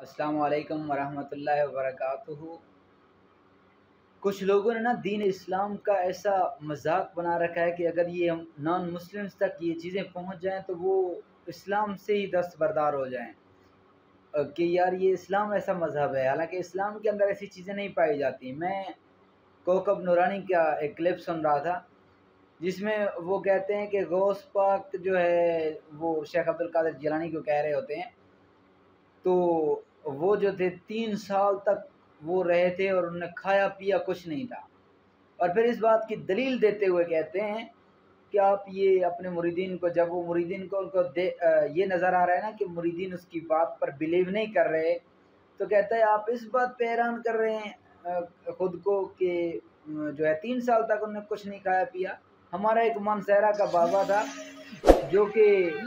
अस्सलाम वालेकुम वरहमतुल्लाहि वबरकातुहू। कुछ लोगों ने ना दीन इस्लाम का ऐसा मजाक बना रखा है कि अगर ये हम नॉन मुस्लिम्स तक ये चीज़ें पहुंच जाएं तो वो इस्लाम से ही दस्तबरदार हो जाएं। कि यार ये इस्लाम ऐसा मज़हब है, हालांकि इस्लाम के अंदर ऐसी चीज़ें नहीं पाई जाती। मैं कोकब नूरानी का एक क्लिप सुन रहा था जिसमें वो कहते हैं कि गौस पाक जो है वो शेख अब्दुल कादिर जिलानी को कह रहे होते हैं। तो वो जो थे 3 साल तक वो रहे थे और उन्होंने खाया पिया कुछ नहीं था। और फिर इस बात की दलील देते हुए कहते हैं कि आप ये अपने मुरीदीन को, जब वो मुरीदीन को उनको ये नज़र आ रहा है ना कि मुरीदीन उसकी बात पर बिलीव नहीं कर रहे, तो कहता है आप इस बात पे हैरान कर रहे हैं ख़ुद को कि जो है 3 साल तक उन्होंने कुछ नहीं खाया पिया। हमारा एक मानसहरा का बाबा था जो कि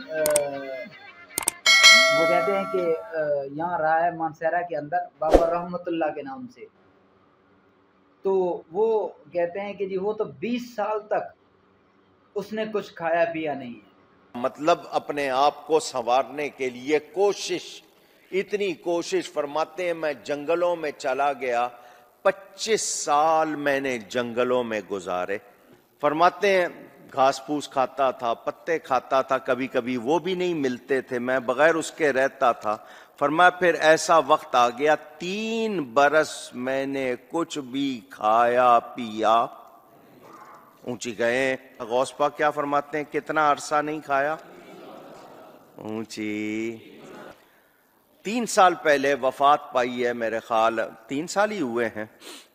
वो कहते हैं कि यहाँ रहा है मानसहरा के अंदर बाबा रहमतुल्लाह के नाम से। तो वो कहते हैं कि जी वो तो 20 साल तक उसने कुछ खाया पिया नहीं है। मतलब अपने आप को संवारने के लिए कोशिश, इतनी कोशिश। फरमाते हैं मैं जंगलों में चला गया, 25 साल मैंने जंगलों में गुजारे। फरमाते हैं घास फूस खाता था, पत्ते खाता था, कभी कभी वो भी नहीं मिलते थे, मैं बगैर उसके रहता था। फरमाया फिर ऐसा वक्त आ गया 3 बरस मैंने कुछ भी खाया पिया। ऊंची गए गौस पाक क्या फरमाते हैं, कितना अरसा नहीं खाया? ऊंची 3 साल पहले वफात पाई है, मेरे ख्याल 3 साल ही हुए हैं।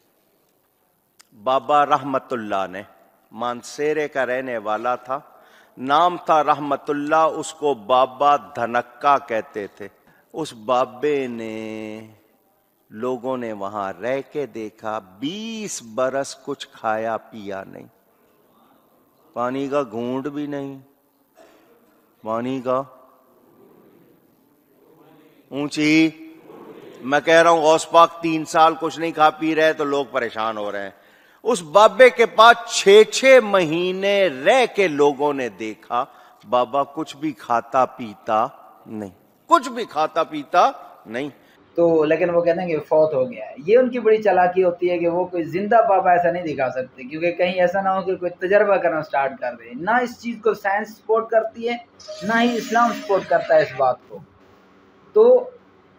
बाबा रहमतुल्लाह ने, मानसेरे का रहने वाला था, नाम था रहमतुल्लाह, उसको बाबा धनक्का कहते थे। उस बाबे ने लोगों ने वहां रह के देखा 20 बरस कुछ खाया पिया नहीं, पानी का घूंट भी नहीं, पानी का ऊंची। मैं कह रहा हूं गौस पाक 3 साल कुछ नहीं खा पी रहे तो लोग परेशान हो रहे हैं। उस बाबे के पास 6-6 महीने रह के लोगों ने देखा बाबा कुछ भी खाता पीता नहीं, कुछ भी खाता पीता नहीं। तो लेकिन वो कहते हैं कि फौत हो गया है। ये उनकी बड़ी चालाकी होती है कि वो कोई जिंदा बाबा ऐसा नहीं दिखा सकते, क्योंकि कहीं ऐसा ना हो कि कोई तजर्बा करना स्टार्ट कर दे। ना इस चीज़ को साइंस सपोर्ट करती है, ना ही इस्लाम सपोर्ट करता है इस बात को। तो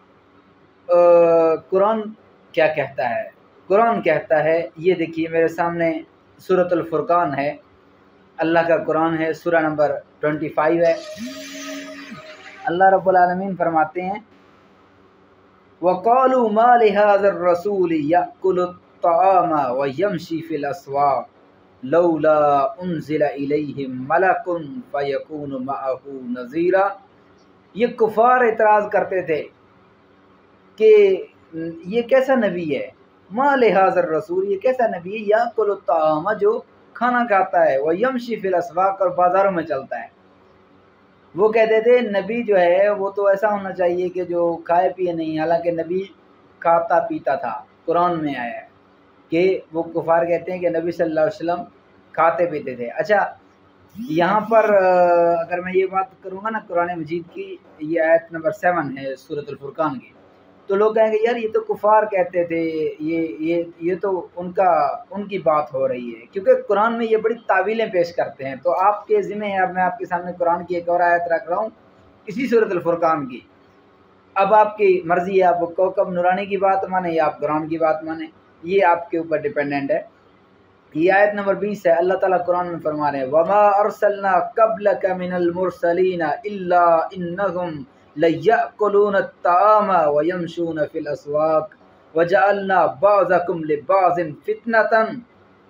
कुरान क्या कहता है? कुरान कहता है, ये देखिए मेरे सामने सूरतुल फुरकान है, अल्लाह का कुरान है, सूरा नंबर 25 है। अल्लाह रब्बुल आलमीन फरमाते हैं वक़ालू मा लिहाज़िर रसूल यअकुलुत-तआम व यमशी फिल अस्वाक़ लौला उन्ज़िला इलैहि मलकुन फ़यकूनु मअहू नज़ीरा। ये कुफार एतराज़ करते थे कि ये कैसा नबी है, मा लिहाज़िर रसूल, ये कैसा नबी है, यअकुलुत-तआम, जो खाना खाता है, व यमशी फिल अस्वाक़, और बाज़ारों में चलता है। वो कहते थे नबी जो है वो तो ऐसा होना चाहिए कि जो खाए पिए नहीं, हालांकि नबी खाता पीता था। कुरान में आया है कि वो कुफार कहते हैं कि नबी सल्लल्लाहु अलैहि वसल्लम खाते पीते थे। अच्छा, यहाँ पर अगर मैं ये बात करूँगा ना कुरान मजीद की, ये आयत नंबर 7 है सूरतुल फुरकान की, तो लोग कहेंगे यार ये तो कुफार कहते थे, ये तो उनकी बात हो रही है, क्योंकि कुरान में ये बड़ी तावीलें पेश करते हैं। तो आपके ज़िम्मे है, अब मैं आपके सामने कुरान की एक और आयत रख रहा हूँ इसी सूरतुल फुरकान की। अब आपकी मर्ज़ी है, आप कोकब नूरानी की बात माने या आप कुरान की बात माने, ये आपके ऊपर डिपेंडेंट है। ये आयत नंबर 20 है। अल्लाह ताला कुरान में फरमा रहे हैं वमा अरसलना क़ब्लक मिनल मुरसलीना इल्ला इन्नहुम लयअकुलून अत्ताम व यमशून फिल अस्वाक़ वजअलना बाज़कुम लिबाज़िन फितनतन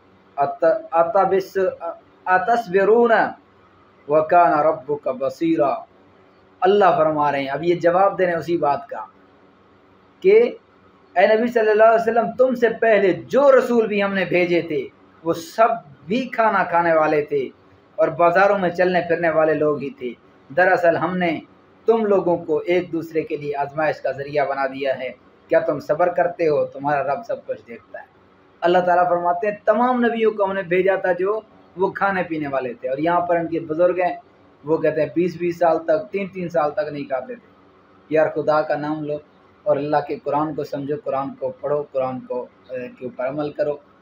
अतस्बिरून व काना रब्बुका बसीरा। अल्लाह फरमा रहे हैं, अब ये जवाब दे रहे हैं उसी बात का कि ए नबी सल्लल्लाहु अलैहि वसल्लम, तुमसे पहले जो रसूल भी हमने भेजे थे वो सब भी खाना खाने वाले थे और बाज़ारों में चलने फिरने वाले लोग ही थे। दरअसल हमने तुम लोगों को एक दूसरे के लिए आजमाइश का ज़रिया बना दिया है। क्या तुम सब्र करते हो? तुम्हारा रब सब कुछ देखता है। अल्लाह ताला फरमाते हैं तमाम नबियों को हमने भेजा था जो वो खाने पीने वाले थे, और यहाँ पर उनके बुजुर्ग हैं, वो कहते हैं 20-20 साल तक, 3-3 साल तक नहीं खाते थे। यार खुदा का नाम लो, اور اللہ کے قرآن کو سمجھو، قرآن کو پڑھو، قرآن کو کے اوپر عمل کرو،